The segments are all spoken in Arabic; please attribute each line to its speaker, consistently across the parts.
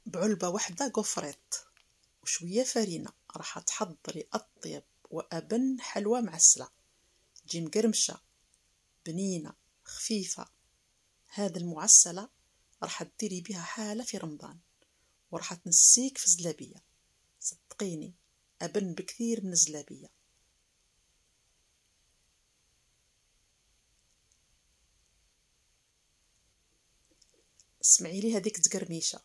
Speaker 1: بعلبة واحدة غوفريت وشوية فرينة راح تحضري أطيب وأبن حلوى معسلة، تجي مقرمشة بنينة خفيفة. هذا المعسلة راح تديري بها حالة في رمضان وراح تنسيك في الزلابية، صدقيني أبن بكثير من الزلابية. اسمعي لي هذيك تقرميشة.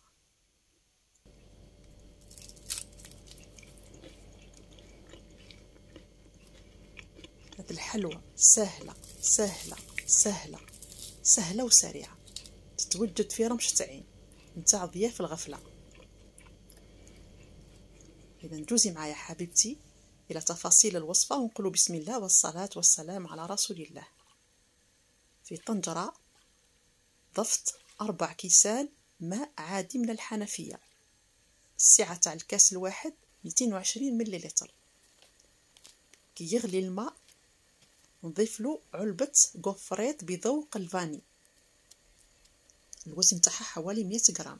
Speaker 1: هذه الحلوى سهلة سهلة سهلة سهلة وسريعة، تتوجد في رمشة عين نتاع ضياف الغفلة. إذا نجوزي معايا حبيبتي إلى تفاصيل الوصفة ونقول بسم الله والصلاة والسلام على رسول الله. في طنجرة ضفت 4 كيسان ماء عادي من الحنفية، السعة تاع الكاس الواحد 220 مليلتر. كي يغلي الماء نضيف له علبة غوفريت بذوق الفاني، الوزن تاعها حوالي 100 غرام.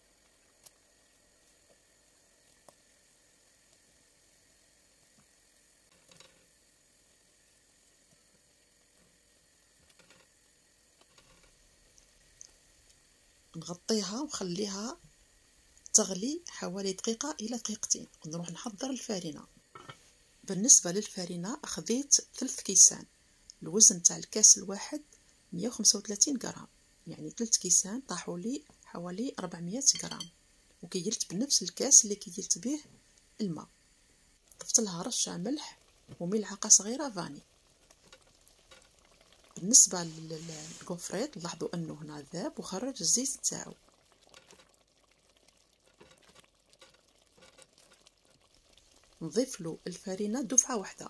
Speaker 1: نغطيها ونخليها تغلي حوالي دقيقة إلى دقيقتين ونروح نحضر الفارينة. بالنسبة للفارينة أخذت 3 كيسان، الوزن تاع الكاس الواحد 135 غرام، يعني 3 كيسان طاحوا لي حوالي 400 غرام. وكيلت بنفس الكاس اللي كيلت به الماء. ضفت لها رشة ملح وملعقة صغيرة فاني. بالنسبة للغوفريت لاحظوا أنه هنا ذاب وخرج الزيت تاعو. نضيف له الفارينة دفعة واحدة،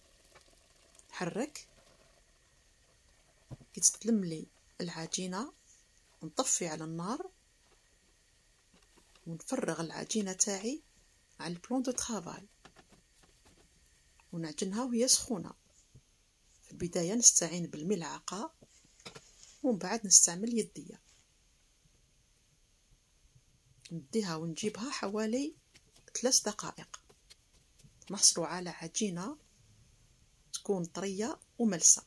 Speaker 1: حرك كي تتلم لي العجينة نطفي على النار ونفرغ العجينة تاعي على البلون دو طرافاي ونعجنها وهي سخونة. في البداية نستعين بالملعقة ومن بعد نستعمل يدية، نديها ونجيبها حوالي 3 دقائق، نحصلوا على عجينة تكون طرية وملسة.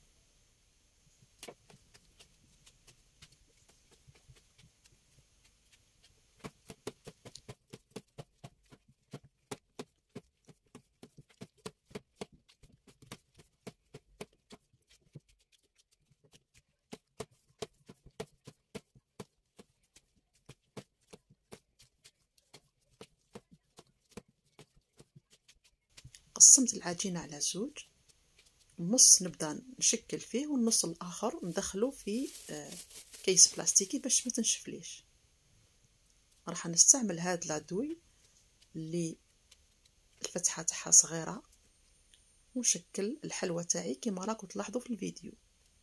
Speaker 1: قسمت العجينة على 2، النص نبدأ نشكل فيه والنص الآخر ندخله في كيس بلاستيكي باش ما تنشفليش. راح نستعمل هاد لادوي اللي الفتحة تاعها صغيرة ونشكل الحلوى تاعي كما راكم تلاحظوا في الفيديو.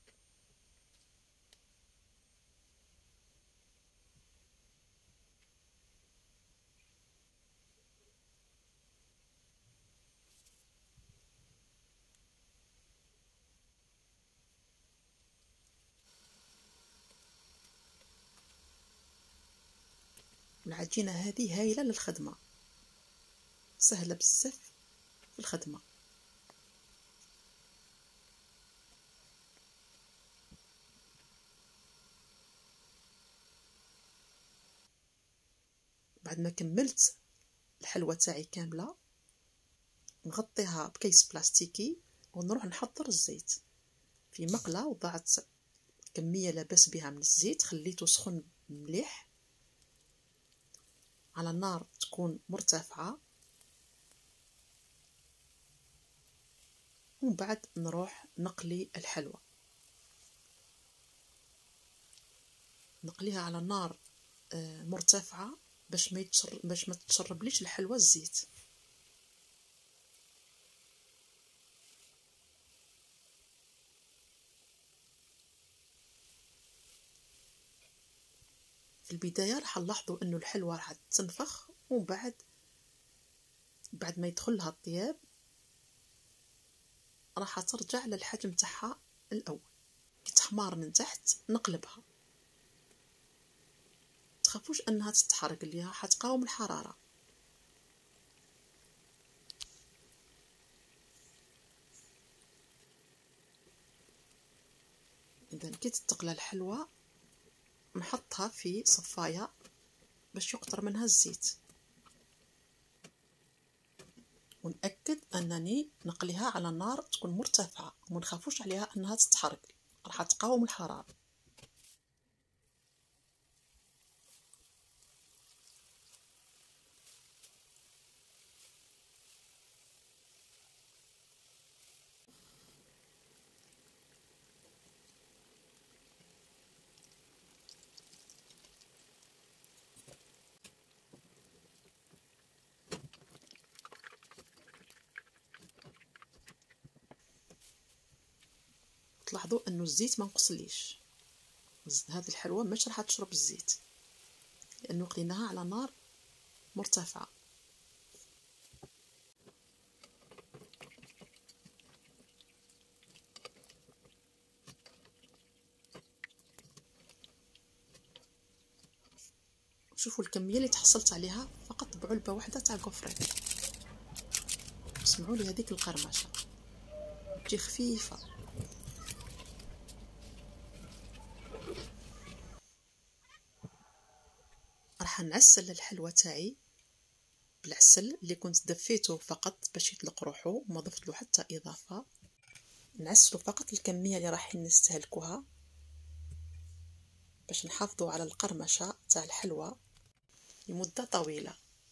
Speaker 1: العجينة هذه هايلة للخدمة، سهلة بزاف في الخدمة. بعد ما كملت الحلوى تاعي كاملة نغطيها بكيس بلاستيكي ونروح نحضر الزيت. في مقلة وضعت كمية لا باس بها من الزيت، خليته سخن مليح على النار تكون مرتفعة، ومن بعد نروح نقلي الحلوى. نقليها على نار مرتفعة باش ما تشربليش الحلوى الزيت. في البداية راح نلاحظوا انه الحلوى راح تنفخ، ومن بعد ما يدخل لها الطياب راح ترجع للحجم تاعها الاول. كي تحمار من تحت نقلبها، تخافوش انها تتحرق، اللي حتقاوم الحراره. اذا كي تتقلى الحلوى نحطها في صفايه باش يقطر منها الزيت، ونأكد انني نقليها على نار تكون مرتفعه، وما نخافوش عليها انها تتحرق، راح تقاوم الحراره. تلاحظوا انه الزيت ما نقصليش، هذه الحلوى مش راح تشرب الزيت لانه قليناها على نار مرتفعه. شوفوا الكميه اللي تحصلت عليها فقط بعلبه واحده تاع كوفريت. اسمعوا لي هذيك القرمشه تجي خفيفه. راح نعسل الحلوى تاعي بالعسل اللي كنت دفيته فقط باش يطلق روحه، وما ضفت له حتى اضافه. نعسلو فقط الكميه اللي راح نستهلكوها باش نحافظوا على القرمشه تاع الحلوى لمده طويله.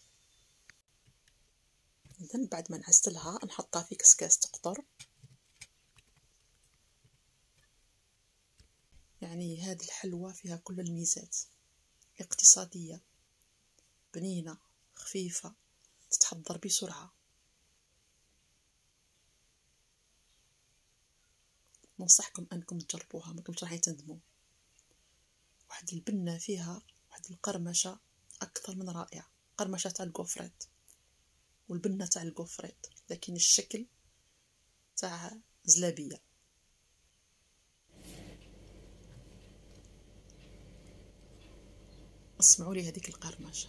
Speaker 1: اذا بعد ما نعسلها نحطها في كسكاس تقطر. يعني هذه الحلوى فيها كل الميزات، اقتصاديه، بنينه، خفيفه، تتحضر بسرعه. ننصحكم انكم تجربوها، ما راح تندموا. واحد البنه فيها، واحد القرمشه اكثر من رائعه. قرمشه تاع الكوفريت والبنه تاع الكوفريت، لكن الشكل تاع زلابيه. اسمعوا لي هذيك القرمشه.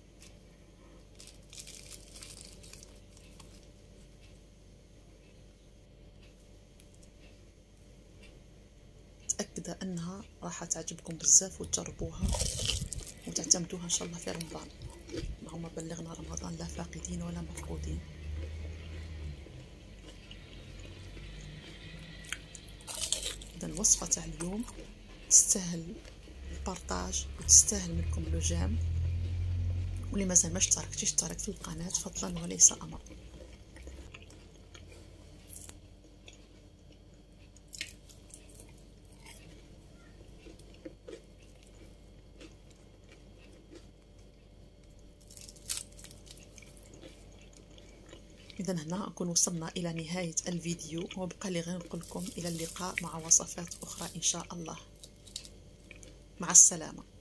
Speaker 1: متأكدة أنها راح تعجبكم بزاف وتجربوها وتعتمدوها إن شاء الله في رمضان. اللهم بلغنا رمضان لا فاقدين ولا مفقودين. إذا الوصفة تاع اليوم تستاهل البارطاج وتستاهل منكم لو جيم، واللي مازال ما اشتركتش اشترك في القناة فضلا وليس أمر. إذا هنا نكون وصلنا إلى نهاية الفيديو، وبقى لي غير نقول لكم إلى اللقاء مع وصفات أخرى إن شاء الله. مع السلامة.